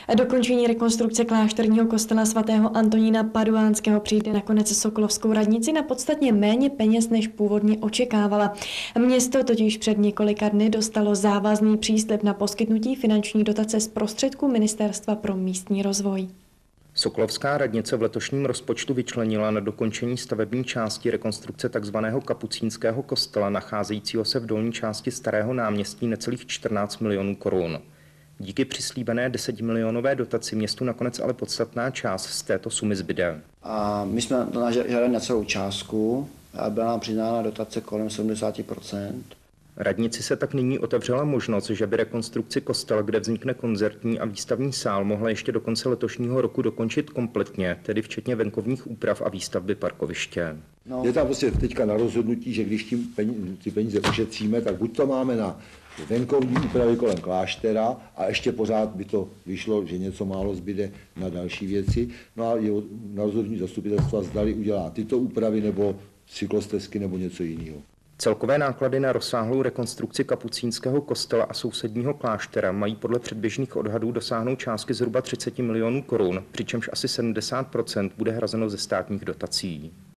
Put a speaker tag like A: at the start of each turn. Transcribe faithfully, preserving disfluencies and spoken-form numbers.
A: Dokončení rekonstrukce klášterního kostela svatého Antonína Paduánského přijde nakonec Sokolovskou radnici na podstatně méně peněz, než původně očekávala. Město totiž před několika dny dostalo závazný příslib na poskytnutí finanční dotace z prostředků Ministerstva pro místní rozvoj.
B: Sokolovská radnice v letošním rozpočtu vyčlenila na dokončení stavební části rekonstrukce tzv. Kapucínského kostela, nacházejícího se v dolní části Starého náměstí, necelých čtrnáct milionů korun. Díky přislíbené desetimilionové dotaci městu nakonec ale podstatná část z této sumy zbyde.
C: A my jsme žádali na celou částku a byla nám přiznána dotace kolem sedmdesát procent.
B: Radnici se tak nyní otevřela možnost, že by rekonstrukci kostela, kde vznikne koncertní a výstavní sál, mohla ještě do konce letošního roku dokončit kompletně, tedy včetně venkovních úprav a výstavby parkoviště.
D: No. Je tam prostě teďka na rozhodnutí, že když tím peníze, ty peníze ušetříme, tak buď to máme na venkovní úpravy kolem kláštera a ještě pořád by to vyšlo, že něco málo zbyde na další věci. No a je na rozhodnutí zastupitelstva, zdali udělá tyto úpravy nebo cyklostezky nebo něco jiného.
B: Celkové náklady na rozsáhlou rekonstrukci Kapucínského kostela a sousedního kláštera mají podle předběžných odhadů dosáhnout částky zhruba třicet milionů korun, přičemž asi sedmdesát procent bude hrazeno ze státních dotací.